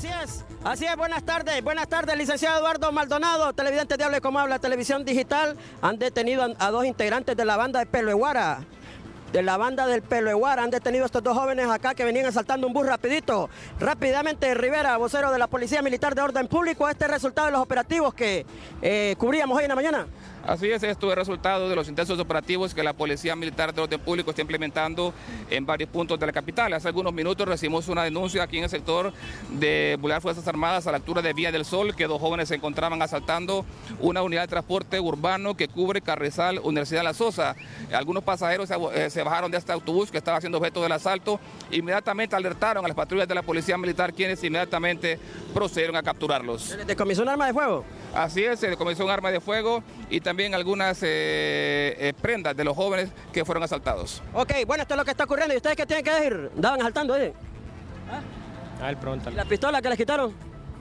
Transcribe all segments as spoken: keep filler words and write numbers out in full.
Así es, así es, buenas tardes, buenas tardes, licenciado Eduardo Maldonado, televidente de Hable Como Habla, televisión digital. Han detenido a, a dos integrantes de la banda de Pelo de Guara, de la banda del Pelo de Guara, han detenido a estos dos jóvenes acá que venían asaltando un bus rapidito. Rápidamente, Rivera, vocero de la Policía Militar de Orden Público, este es el resultado de los operativos que eh, cubríamos hoy en la mañana. Así es, esto es el resultado de los intensos operativos que la Policía Militar de Orden Público está implementando en varios puntos de la capital. Hace algunos minutos recibimos una denuncia aquí en el sector de Boulevard Fuerzas Armadas a la altura de Vía del Sol, que dos jóvenes se encontraban asaltando una unidad de transporte urbano que cubre Carrizal, Universidad de La Sosa. Algunos pasajeros se, se bajaron de este autobús que estaba siendo objeto del asalto, inmediatamente alertaron a las patrullas de la Policía Militar, quienes inmediatamente procedieron a capturarlos. ¿Se les decomisó un arma de fuego? Así es, se decomisó un arma de fuego y también algunas eh, eh, prendas de los jóvenes que fueron asaltados. Ok, bueno, esto es lo que está ocurriendo. ¿Y ustedes qué tienen que decir? Andaban asaltando, ¿eh? A ver, pregúntale. ¿Y la pistola que les quitaron?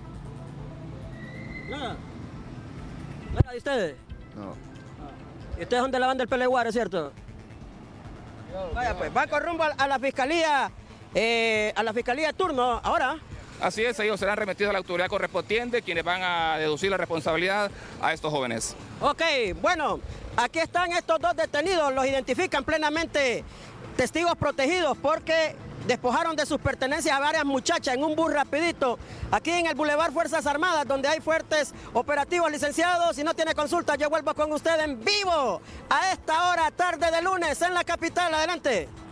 Nada. ¿Nada de ustedes? No. ¿Y ustedes son de la banda del Pelo de Guara, cierto? Vaya pues, van con rumbo a, a la fiscalía, eh, a la fiscalía de turno ahora. Así es, ellos serán remitidos a la autoridad correspondiente, quienes van a deducir la responsabilidad a estos jóvenes. Ok, bueno, aquí están estos dos detenidos, los identifican plenamente testigos protegidos porque despojaron de sus pertenencias a varias muchachas en un bus rapidito, aquí en el Boulevard Fuerzas Armadas, donde hay fuertes operativos. Licenciados, si no tiene consulta, yo vuelvo con usted en vivo a esta hora, tarde de lunes, en la capital. Adelante.